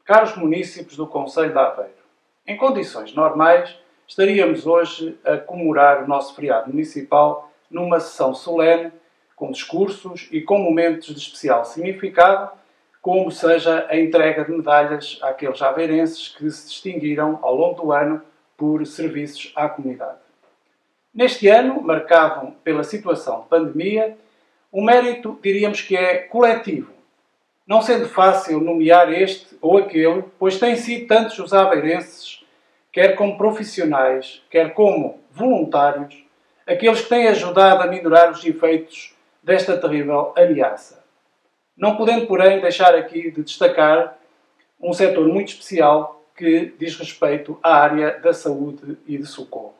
caros munícipes do concelho de Aveiro, em condições normais, estaríamos hoje a comemorar o nosso feriado municipal numa sessão solene, com discursos e com momentos de especial significado, como seja a entrega de medalhas àqueles aveirenses que se distinguiram ao longo do ano por serviços à comunidade. Neste ano, marcado pela situação de pandemia, o mérito diríamos que é coletivo, não sendo fácil nomear este ou aquele, pois têm sido tantos os aveirenses, quer como profissionais, quer como voluntários, aqueles que têm ajudado a minorar os efeitos desta terrível ameaça. Não podendo, porém, deixar aqui de destacar um setor muito especial que diz respeito à área da saúde e de socorro.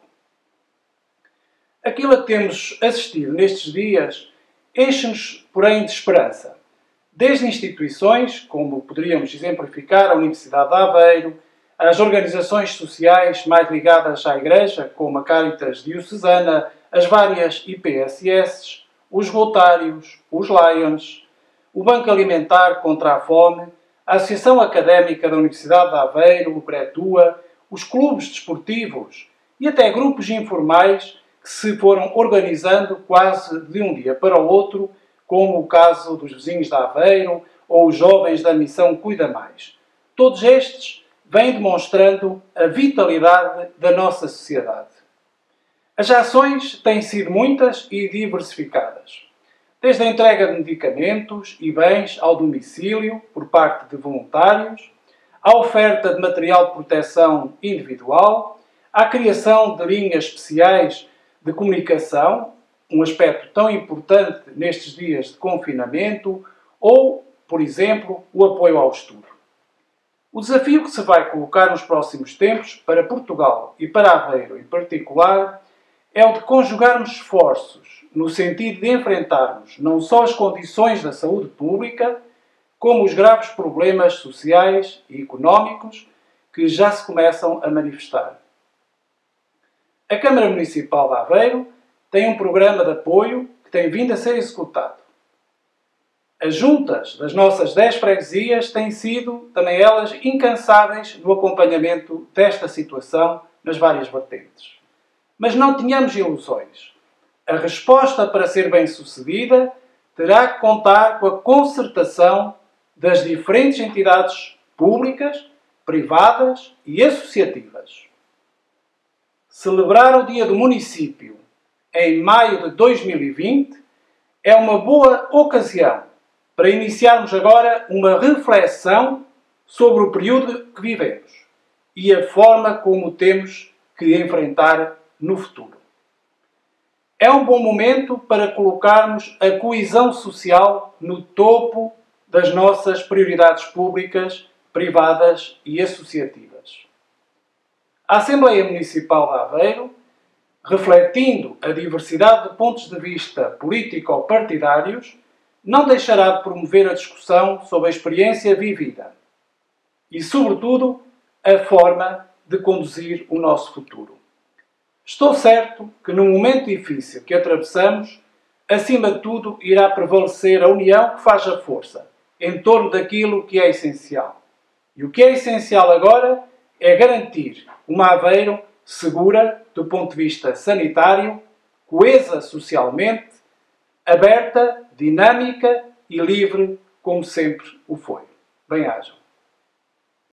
Aquilo a que temos assistido nestes dias enche-nos, porém, de esperança. Desde instituições, como poderíamos exemplificar a Universidade de Aveiro, as organizações sociais mais ligadas à Igreja, como a Caritas Diocesana, as várias IPSS, os Rotários, os Lions, o Banco Alimentar contra a Fome, a Associação Académica da Universidade de Aveiro, o Pretua, os clubes desportivos e até grupos informais que se foram organizando quase de um dia para o outro, como o caso dos vizinhos de Aveiro ou os jovens da missão Cuida Mais. Todos estes vêm demonstrando a vitalidade da nossa sociedade. As ações têm sido muitas e diversificadas. Desde a entrega de medicamentos e bens ao domicílio por parte de voluntários, à oferta de material de proteção individual, à criação de linhas especiais de comunicação, um aspecto tão importante nestes dias de confinamento, ou, por exemplo, o apoio ao estudo. O desafio que se vai colocar nos próximos tempos para Portugal e para Aveiro em particular é o de conjugarmos esforços no sentido de enfrentarmos não só as condições da saúde pública, como os graves problemas sociais e económicos que já se começam a manifestar. A Câmara Municipal de Aveiro tem um programa de apoio que tem vindo a ser executado. As juntas das nossas 10 freguesias têm sido, também elas, incansáveis no acompanhamento desta situação nas várias vertentes. Mas não tenhamos ilusões. A resposta para ser bem-sucedida terá que contar com a concertação das diferentes entidades públicas, privadas e associativas. Celebrar o Dia do Município em maio de 2020 é uma boa ocasião para iniciarmos agora uma reflexão sobre o período que vivemos e a forma como temos que enfrentar no futuro. É um bom momento para colocarmos a coesão social no topo das nossas prioridades públicas, privadas e associativas. A Assembleia Municipal de Aveiro, refletindo a diversidade de pontos de vista político-partidários, não deixará de promover a discussão sobre a experiência vivida e, sobretudo, a forma de conduzir o nosso futuro. Estou certo que, num momento difícil que atravessamos, acima de tudo, irá prevalecer a união que faz a força, em torno daquilo que é essencial. E o que é essencial agora é garantir uma Aveiro segura do ponto de vista sanitário, coesa socialmente, aberta, dinâmica e livre, como sempre o foi. Bem-ajam.